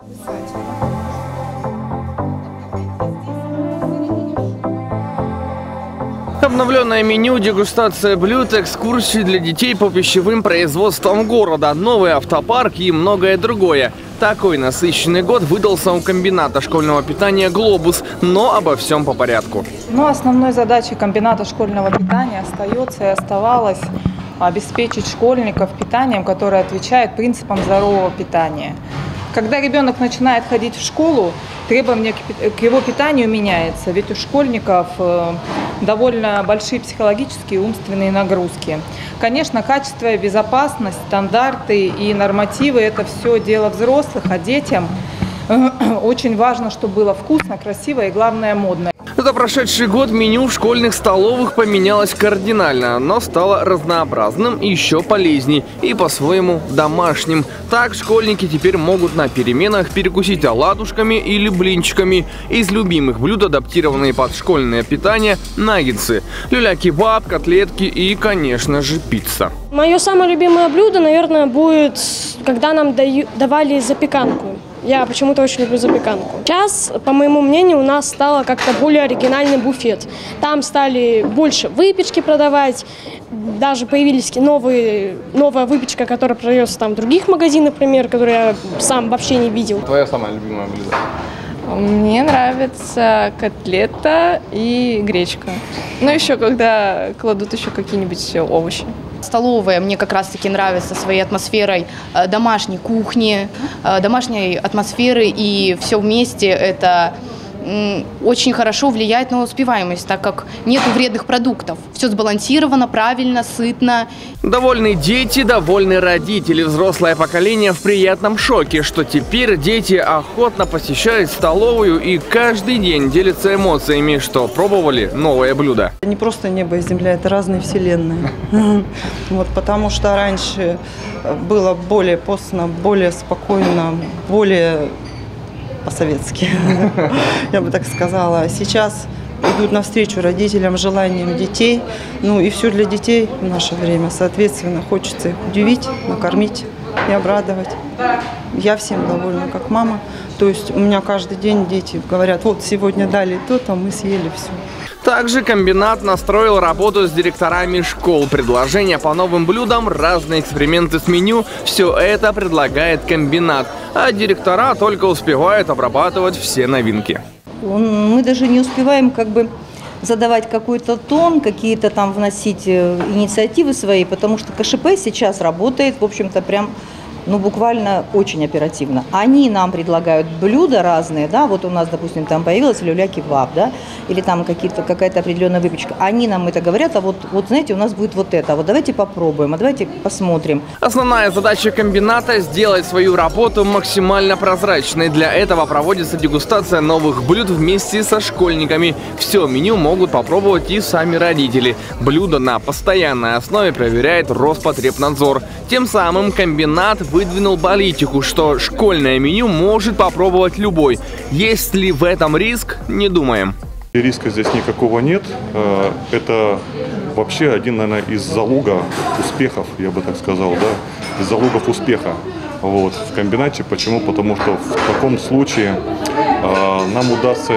Обновленное меню, дегустация блюд, экскурсии для детей по пищевым производствам города, новый автопарк и многое другое. Такой насыщенный год выдался у комбината школьного питания «Глобус», но обо всем по порядку. Основной задачей комбината школьного питания остается и оставалось обеспечить школьников питанием, которое отвечает принципам здорового питания. Когда ребенок начинает ходить в школу, требования к его питанию меняются, ведь у школьников довольно большие психологические и умственные нагрузки. Конечно, качество, безопасность, стандарты и нормативы – это все дело взрослых, а детям очень важно, чтобы было вкусно, красиво и, главное, модно. За прошедший год меню в школьных столовых поменялось кардинально, но стало разнообразным и еще полезней и по-своему домашним. Так школьники теперь могут на переменах перекусить оладушками или блинчиками. Из любимых блюд, адаптированные под школьное питание, наггетсы, люля-кебаб, котлетки и, конечно же, пицца. Мое самое любимое блюдо, наверное, будет, когда нам давали запеканку. Я почему-то очень люблю запеканку. Сейчас, по моему мнению, у нас стало как-то более оригинальный буфет. Там стали больше выпечки продавать, даже появились новая выпечка, которая продается там в других магазинах, например, которую я сам вообще не видел. Твое самое любимое блюдо? Мне нравится котлета и гречка. Ну, еще когда кладут еще какие-нибудь овощи. Столовая мне как раз-таки нравится своей атмосферой домашней кухни, домашней атмосферы, и все вместе это очень хорошо влияет на успеваемость, так как нет вредных продуктов. Все сбалансировано, правильно, сытно. Довольные дети, довольные родители. Взрослое поколение в приятном шоке, что теперь дети охотно посещают столовую и каждый день делятся эмоциями, что пробовали новое блюдо. Не просто небо и земля, это разные вселенные. Потому что раньше было более постно, более спокойно, более по-советски, я бы так сказала. Сейчас идут навстречу родителям, желаниям детей. И все для детей в наше время. Соответственно, хочется их удивить, накормить и обрадовать. Я всем довольна, как мама. То есть у меня каждый день дети говорят: вот сегодня дали то-то, мы съели все. Также комбинат настроил работу с директорами школ. Предложения по новым блюдам, разные эксперименты с меню – все это предлагает комбинат. А директора только успевают обрабатывать все новинки. Мы даже не успеваем задавать какой-то тон, какие-то там вносить инициативы свои, потому что КШП сейчас работает, в общем-то, прям буквально очень оперативно. Они нам предлагают блюда разные, да, вот у нас, допустим, там появилась люля-кебаб, да, или там какая-то определенная выпечка. Они нам это говорят, а вот знаете, у нас будет вот это, вот давайте попробуем, а давайте посмотрим. Основная задача комбината – сделать свою работу максимально прозрачной. Для этого проводится дегустация новых блюд вместе со школьниками. Все меню могут попробовать и сами родители. Блюдо на постоянной основе проверяет Роспотребнадзор. Тем самым комбинат выдвинул политику, что школьное меню может попробовать любой. Есть ли в этом риск, не думаем. Риска здесь никакого нет. Это вообще один, наверное, из залогов успехов, я бы так сказал, да, из залогов успеха в комбинате. Почему? Потому что в таком случае нам удастся,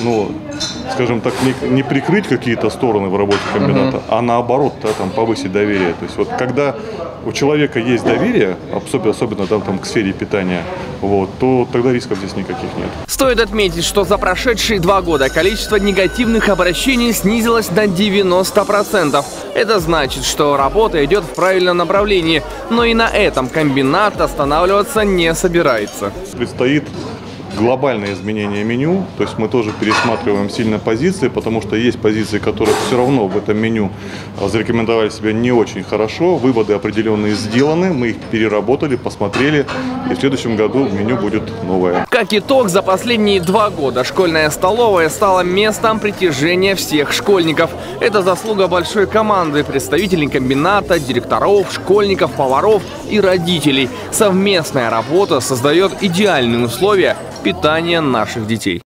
скажем так, не прикрыть какие-то стороны в работе комбината, а наоборот, повысить доверие. То есть когда у человека есть доверие, особенно к сфере питания, то тогда рисков здесь никаких нет. Стоит отметить, что за прошедшие 2 года количество негативных обращений снизилось на 90%. Это значит, что работа идет в правильном направлении, но и на этом комбинат останавливаться не собирается. Предстоит глобальное изменение меню, то есть мы тоже пересматриваем сильно позиции, потому что есть позиции, которые все равно в этом меню зарекомендовали себя не очень хорошо, выводы определенные сделаны, мы их переработали, посмотрели, и в следующем году меню будет новое. Как итог, за последние 2 года школьная столовая стала местом притяжения всех школьников. Это заслуга большой команды представителей комбината, директоров, школьников, поваров и родителей. Совместная работа создает идеальные условия питания наших детей.